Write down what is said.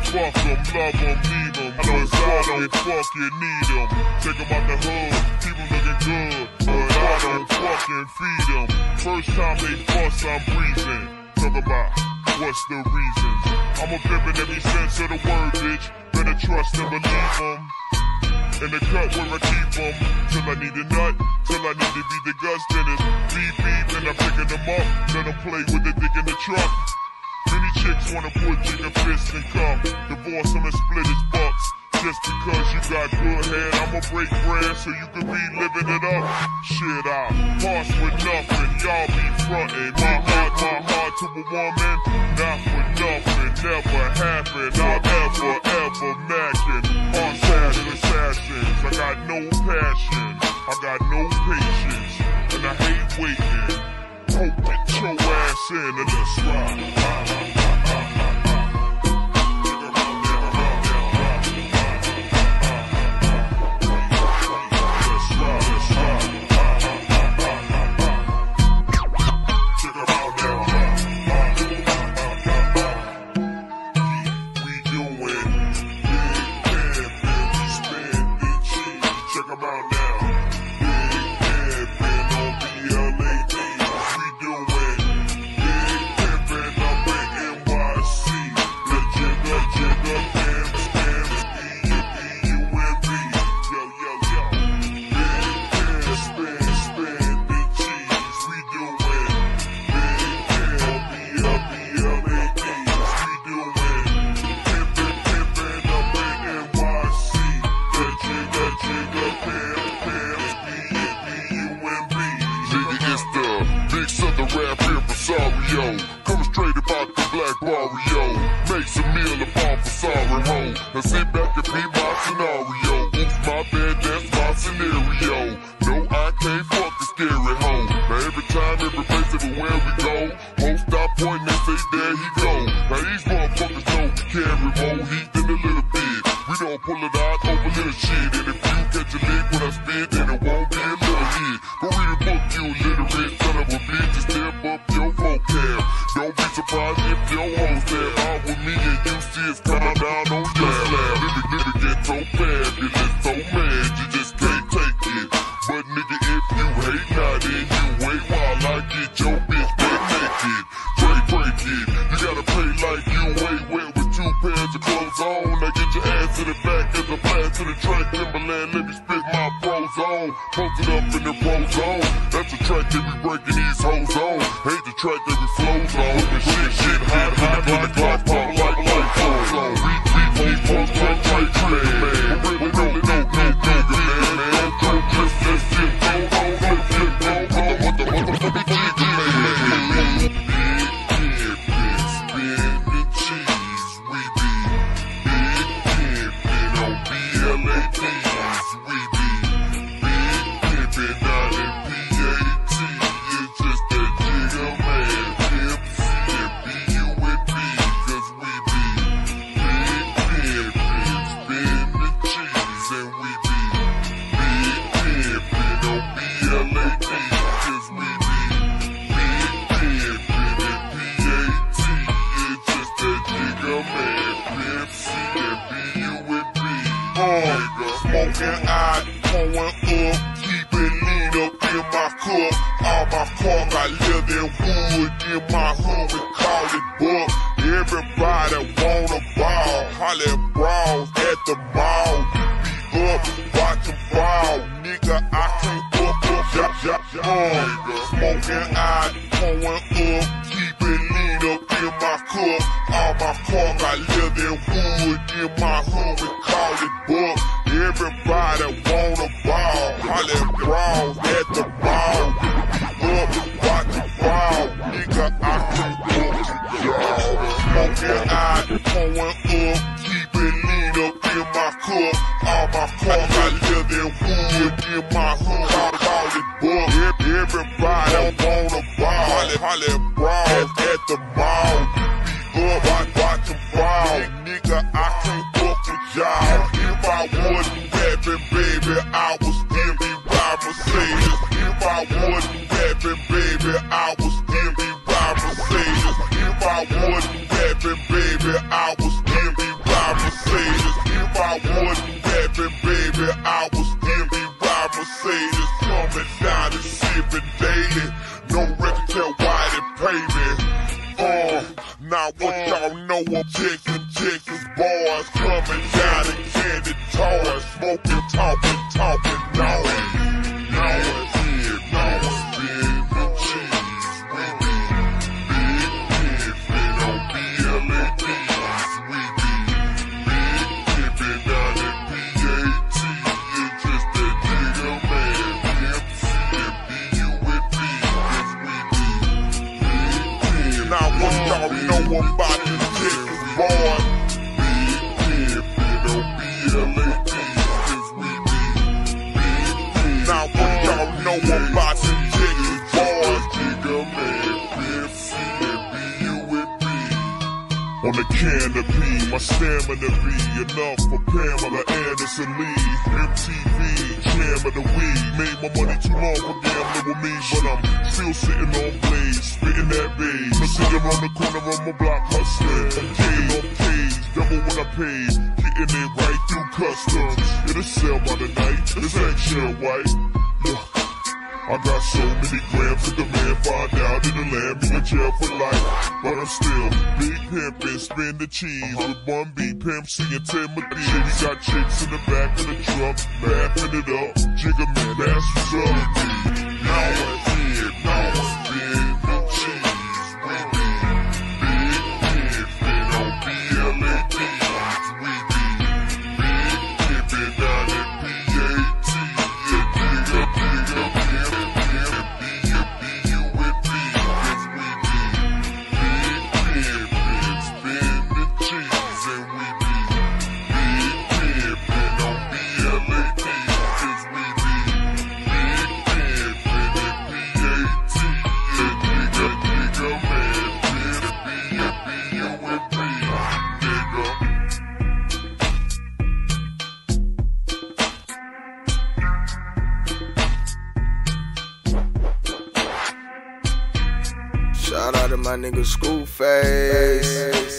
Fuck them, love them, leave them. I don't fucking need them. Take them out the hood, keep them looking good. But I don't fucking feed them. First time they fuss, I'm breathing. Talk about what's the reasons. I'm a pimp in every sense of the word, bitch. Better trust and believe them. In the cut where I keep them. Till I need a nut, till I need to be the guts. Then it's beep beep and I'm picking them up. Let them play with the dick in the truck. Many chicks wanna put Jigga fist and come. Divorce him and split his bucks. Just because you got good head, I'ma break bread so you can be living it up. Shit, I pass with nothing, y'all be frontin'. My heart to a woman, not for nothing, never happened. I'll ever mackin'. On assassins, I got no passion, I got no patience, and I hate waiting. Hope get your ass in and let's ride. Coming straight about the black barrio. Make some meal upon for sorry home. Now sit back and be my scenario. Oops, my bad, that's my scenario. No, I can't fuck the scary home. Now every time, every place, everywhere we go, hoes stop pointing and say, there he go. Now these motherfuckers know we carry more heat than a little bit. We don't pull it out over little shit. And if you catch a lick when I spit, then it won't be a little hit. Go read a book, you illiterate son of a bitch, and step up your vocab. Don't be surprised if your hoes there out with me and you see us coming down on your slab. Nigga get so fabulous, so mad, you just can't take it. But nigga, if you hate not, then you wait while I get your bitch back naked. Break it, you gotta play like you ain't wet with 2 pairs of clothes on. Now get your ass to the back as a blast to the track. Timberland, let me spit my pros on. Posted up in the pro zone. That's the track that we breaking these hoes on. Ain't the track that we flows on. When shit hot, when the clock pop like flows on. We post on trade, man. We don't know nigga, man. Don't just let shit go on, let shit go on. What the motherfucking jigga, man. Big pimpin', spinning cheese. We be big pimpin' on BLADs. We be big pimpin' out in PAT. It's just that Jigga man, Pimp C and B-U-N-B. Cause we be big pimpin', spinning cheese. And we be big pimpin' on BLADs. Cause we be big pimpin' in PAT. It's just that Jigga man, Pimp C and B-U-N-B. Smoking out, pouring up, keeping lean up in my cup. All my car got leather and wood in my hood, we call it buck. Everybody wanna ball, holler at brawls at the mall. You be up, watch 'em fall, nigga, I can't fuck up, Smoking out, pouring up, keeping lean up in my cup. All my car got leather and wood in my hood, we call it buck. Everybody wanna ball, holler at brawls at the mall. You be up, watch 'em fall, nigga, I can't fuck y'all. Smoking out, pouring up, keeping lean up in my cup. All my car got leather and wood in my hood, call it buck. Everybody wanna ball, holler at brawls at the mall. You be up, watch 'em fall, nigga, I can't fuck with y'all. If I wasn't rapping, baby, I would still be riding Mercedes. If I wasn't rapping, baby, I would still be riding Mercedes. If I wasn't rapping, baby, I would still be riding chickens, boys coming down and candy toys, smoking, talking noise. Y'all know about the chickens, boy. Now what y'all know about the chickens, boys? On the canopy, my stamina be enough for Pamela Anderson Lee. MTV, jam of the weed. Made my money too long for gambling with me, but I'm still sitting on blades, spitting that beat. I'm sitting on the corner of my block hustling. I'm getting on page, double what I paid, getting it right through customs. It'll sell by the night, this ain't shit white. I got so many grams that the man find out in the land be in jail for life. But I'm still big pimpin', spin the cheese with one B, Pimp C and Timothy. We got chicks in the back of the truck, backing it up, jigger man, that's what's up. Now it's here, now it's spin the cheese. We be big pimpin' on BLADs. We be big pimpin' down at PAT. Shout out to my nigga Screwface.